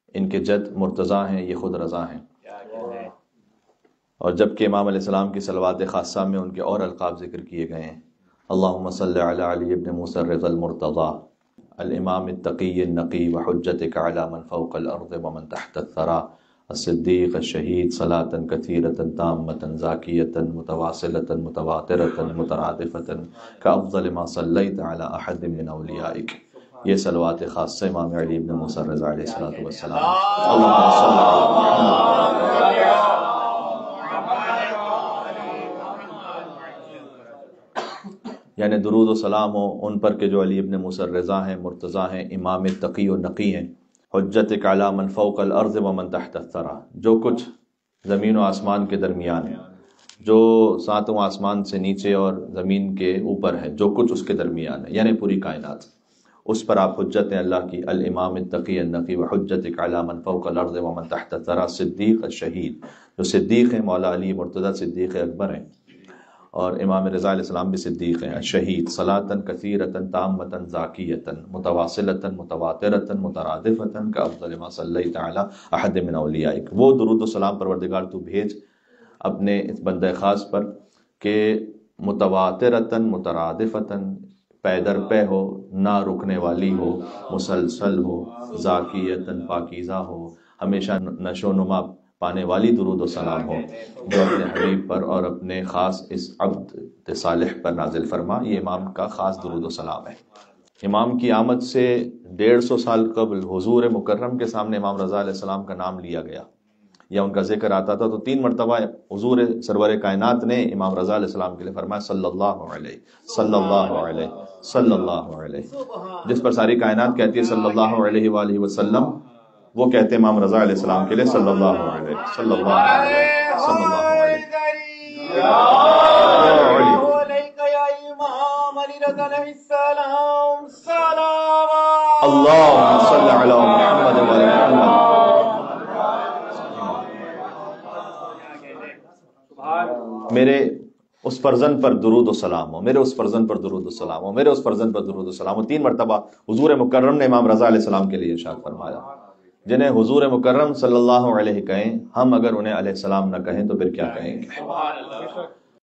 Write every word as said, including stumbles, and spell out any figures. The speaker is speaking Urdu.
ان کے جد مرتضیٰ ہیں، یہ خود رضا ہیں۔ اور جبکہ امام علیہ السلام کی صلوات خاصہ میں ان کے اور القاب ذکر کیے گئے ہیں۔ اللہم صلی علی علی ابن موسیٰ الرضا المرتضیٰ الامام التقی النقی وحجتک علی من فوق الارض ومن تحت الثری الصدیق الشہید صلاة کثیرة تامة زاکیة متواصلة متواترة مترادفة کافضل ما صلیت علی احد من اولیائک۔ یہ صلوات خاصہ امام علی ابن موسیٰ الرضا علیہ الصلوۃ والسلام۔ اللہم صلی علی محمد۔ یعنی درود و سلام ہو ان پر کہ جو علی ابن موسیٰ الرضا ہیں، مرتضیٰ ہیں، امام تقی و نقی ہیں، حجتک علی من فوق الارض ومن تحت الثری، جو کچھ زمین و آسمان کے درمیان ہے، جو ساتوں آسمان سے نیچے اور زمین کے اوپر ہے، جو کچھ اس کے درمیان ہے، یعنی پوری کائنات، اس پر آپ حجت ہیں اللہ کی۔ الامام التقی النقی وحجتک علی من فوق الارض ومن تحت الثری صدیق الشہید، جو صدیق ہیں مولا علی مرتضیٰ صدیق اکبر ہیں، اور امام رضا علیہ السلام بھی صدیق ہیں۔ الشہید صلاۃ کثیرۃ تامۃ زاکیۃ متواصلۃ متواترۃ مترادفۃ کافضل ما صلیت علی احد من اولیائک۔ وہ درود و سلام پروردگار تو بھیج اپنے اس بندہ خاص پر کہ متواترۃ مترادفۃ، پے در پے ہو، نہ رکنے والی ہو، مسلسل ہو، زاکیۃ پاکیزہ ہو، ہمیشہ نشو و نما پانے والی درود و سلام ہو، جو اپنے حبیب پر اور اپنے خاص اس عبد صالح پر نازل فرما۔ یہ امام کا خاص درود و سلام ہے۔ امام کی آمد سے ڈیڑھ سو سال قبل حضور مکرم کے سامنے امام رضا علیہ السلام کا نام لیا گیا یا ان کا ذکر آتا تھا، تو تین مرتبہ حضور سرور کائنات نے امام رضا علیہ السلام کے لیے فرمایا صلی اللہ علیہ صلی اللہ علیہ صلی اللہ علیہ۔ جس پر ساری کائنات کہتی ہے صلی اللہ علیہ وآلہ وسلم، وہ کہتے ہیں امام رضا علیہ السلام کے لیے صلی اللہ علیہ صلی اللہ علیہ صلی اللہ علیہ۔ اللہم صلی علی محمد وعلی محمد۔ میرے اس فرزند پر درود و سلام ہو، میرے اس فرزند پر درود و سلام ہو، میرے اس فرزند پر درود و سلام ہو۔ تین مرتبہ حضور مکرم نے امام رضا علیہ السلام کے لیے ارشاد فرمایا۔ جنہیں حضور مکرم صلی اللہ علیہ کہیں، ہم اگر انہیں علیہ السلام نہ کہیں تو پھر کیا کہیں گے؟